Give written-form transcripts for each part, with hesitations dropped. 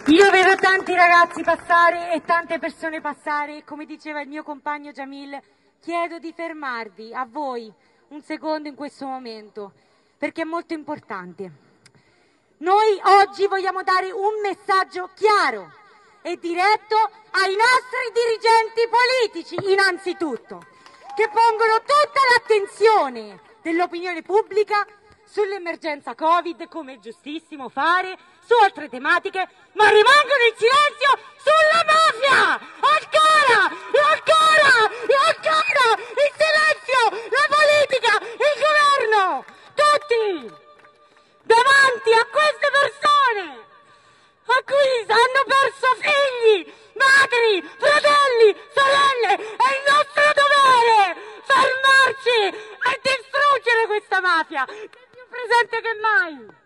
Io vedo tanti ragazzi passare e tante persone passare e, come diceva il mio compagno Jamil, chiedo di fermarvi, a voi, un secondo in questo momento, perché è molto importante. Noi oggi vogliamo dare un messaggio chiaro e diretto ai nostri dirigenti politici, innanzitutto, che pongono tutta l'attenzione dell'opinione pubblica sull'emergenza Covid, come è giustissimo fare, su altre tematiche, ma rimangono in silenzio sulla mafia! Ancora! E ancora! E ancora! In silenzio! La politica! Il governo! Tutti! Davanti a queste persone a cui hanno perso figli, madri, fratelli, sorelle! È il nostro dovere fermarci e distruggere questa mafia! Presente che mai.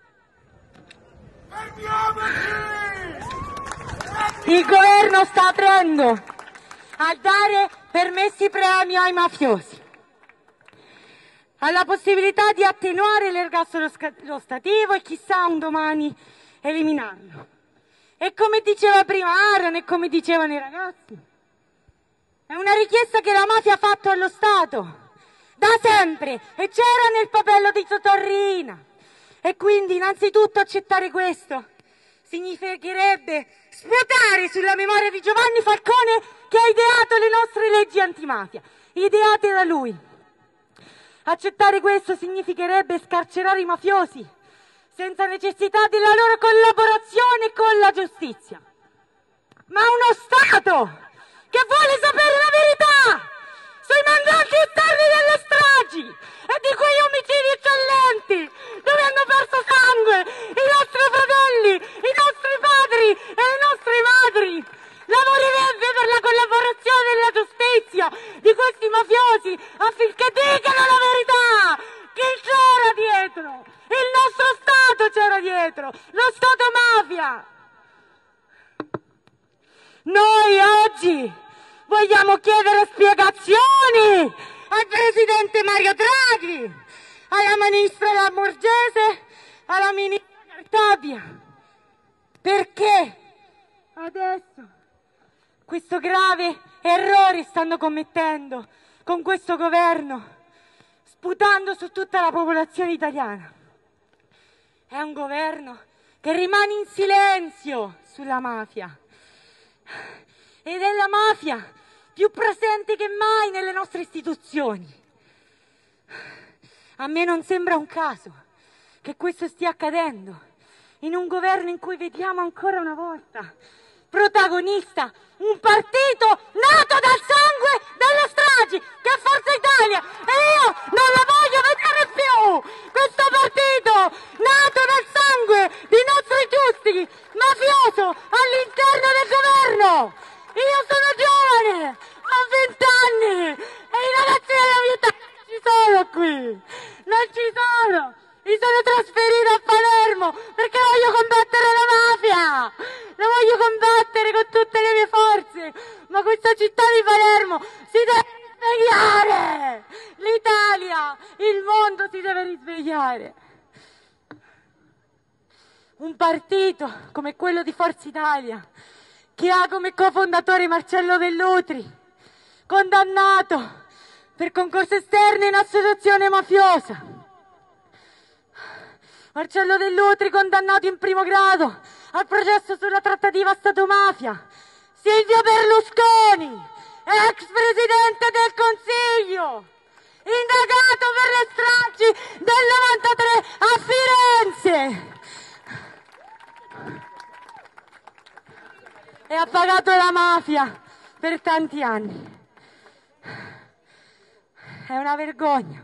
Il governo sta aprendo a dare permessi premio ai mafiosi, alla possibilità di attenuare l'ergastolo ostativo e chissà un domani eliminarlo. E come diceva prima Aaron e come dicevano i ragazzi, è una richiesta che la mafia ha fatto allo Stato da sempre e c'era nel papello di Torrina. E quindi innanzitutto accettare questo significherebbe sputare sulla memoria di Giovanni Falcone, che ha ideato le nostre leggi antimafia, ideate da lui. Accettare questo significherebbe scarcerare i mafiosi senza necessità della loro collaborazione con la giustizia. Ma uno Stato che vuole sapere la verità sui mandanti esterni delle stragi e di quegli omicidi eccellenti dove hanno perso sangue i nostri fratelli, i nostri padri e le nostre madri. Lavorerebbe per la collaborazione della giustizia di questi mafiosi affinché dicano la verità. Chi c'era dietro? Il nostro Stato c'era dietro, lo Stato mafia. Noi oggi vogliamo chiedere spiegazioni al presidente Mario Draghi, alla ministra Lamorgese, alla ministra Cartabia. Perché adesso questo grave errore stanno commettendo con questo governo, sputando su tutta la popolazione italiana? È un governo che rimane in silenzio sulla mafia. Ed è la mafia più presente che mai nelle nostre istituzioni. A me non sembra un caso che questo stia accadendo in un governo in cui vediamo ancora una volta protagonista un partito nato dal sangue delle stragi, che è Forza Italia, e io non la voglio vedere più, questo partito nato dal sangue dei nostri giusti, mafioso all'interno del governo. Io sono giovane, ho 20 anni e i ragazzi della mia età non ci sono qui, non ci sono. Mi sono trasferita a Palermo perché voglio combattere la mafia, la voglio combattere con tutte le mie forze, ma questa città di Palermo si deve risvegliare, l'Italia, il mondo si deve risvegliare. Un partito come quello di Forza Italia, che ha come cofondatore Marcello Dell'Utri, condannato per concorso esterno in associazione mafiosa. Marcello Dell'Utri condannato in primo grado al processo sulla trattativa Stato-mafia. Silvio Berlusconi, ex presidente del Consiglio, indagato per le stragi del 93 a Firenze. E ha pagato la mafia per tanti anni. È una vergogna.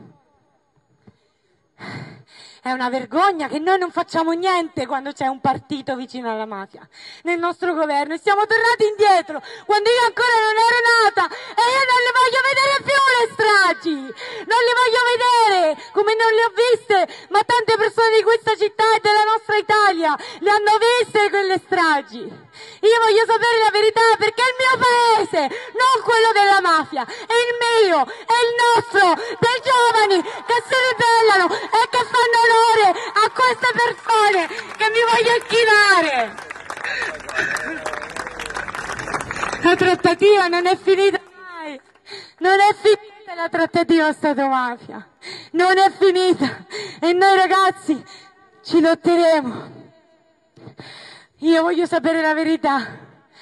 È una vergogna che noi non facciamo niente quando c'è un partito vicino alla mafia nel nostro governo, e siamo tornati indietro quando io ancora non ero nata, e io non le voglio vedere più le stragi, non le voglio vedere come non le ho viste, ma tante persone di questa città e della nostra Italia le hanno viste quelle stragi. Io voglio sapere la verità, perché è il mio paese, non quello della mafia, è il mio, è il nostro, dei giovani che si ribellano e che fanno onore a queste persone che mi voglio inchinare. La trattativa non è finita mai, non è finita la trattativa Stato-mafia, non è finita e noi ragazzi ci lotteremo. Io voglio sapere la verità.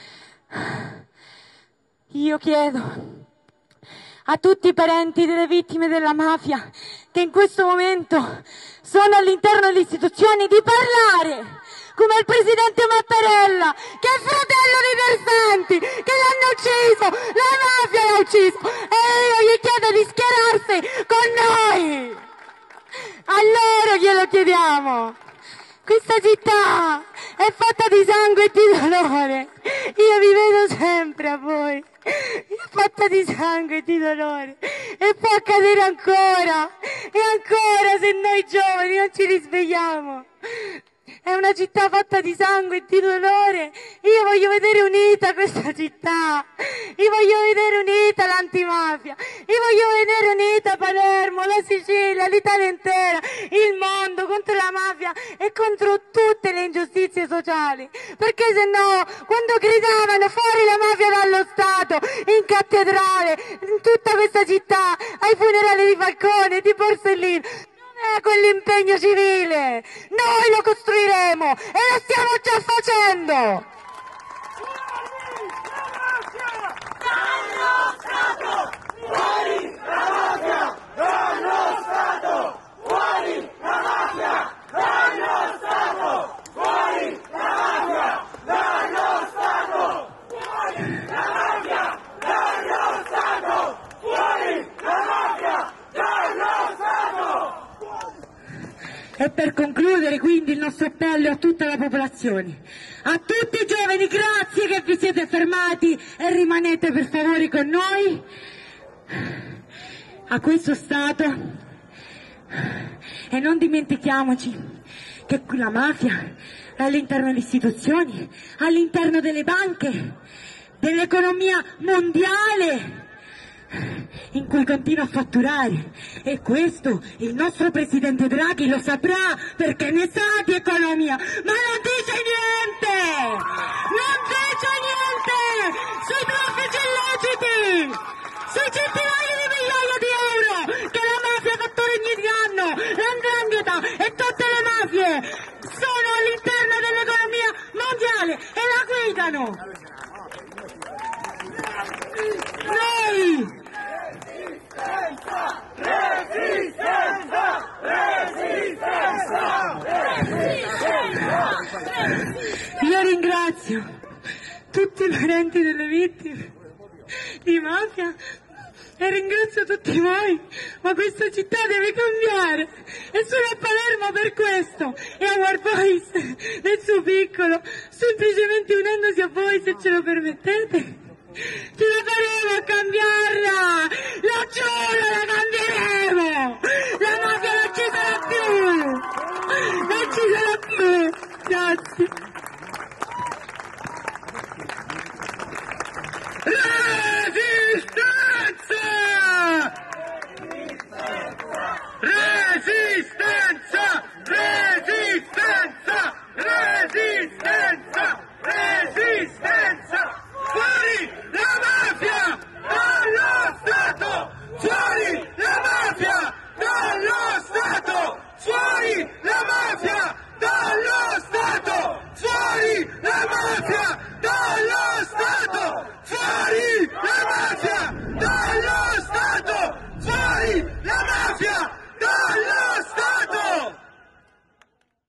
Io chiedo a tutti i parenti delle vittime della mafia che in questo momento sono all'interno delle istituzioni di parlare, come il presidente Mattarella, che è fratello dei versanti, che l'hanno ucciso, la mafia l'ha ucciso, e io gli chiedo di schierarsi con noi. A loro glielo chiediamo. Questa città è fatta di sangue e di dolore. Io vi vedo sempre a voi. È fatta di sangue e di dolore. E può accadere ancora. E ancora se noi giovani non ci risvegliamo. È una città fatta di sangue e di dolore. Io voglio vedere unita questa città. Io voglio vedere unita l'antimafia. Io voglio vedere unita Palermo, la Sicilia, l'Italia intera, il mondo contro la mafia e contro tutte le ingiustizie sociali. Perché se no, quando gridavano fuori la mafia dallo Stato, in cattedrale, in tutta questa città, ai funerali di Falcone, di Borsellino, quell'impegno civile, noi lo costruiremo e lo stiamo già facendo. Dallo Stato, fuori la mafia! Dallo Stato, fuori la mafia! Dallo Stato, fuori la mafia! Dallo Stato, fuori la mafia! Dallo Stato, fuori la mafia! Dallo Stato! E per concludere quindi il nostro appello a tutta la popolazione, a tutti i giovani, grazie che vi siete fermati e rimanete per favore con noi, a questo Stato, e non dimentichiamoci che la mafia è all'interno delle istituzioni, all'interno delle banche, dell'economia mondiale, in cui continua a fatturare, e questo il nostro presidente Draghi lo saprà perché ne sa di economia, ma non dice niente sui traffici illeciti, sui centinaia di migliaia di euro che la mafia fattura ogni anno, l''ndrangheta e tutte le mafie sono all'interno dell'economia mondiale e la guidano. Noi io ringrazio tutti i parenti delle vittime di mafia e ringrazio tutti voi, ma questa città deve cambiare e sono a Palermo per questo e a War Boys nel suo piccolo, semplicemente unendosi a voi, se ce lo permettete. Ce la faremo a cambiarla, lo giuro, la cambieremo, la mafia non ci sarà più, non ci sarà più, grazie.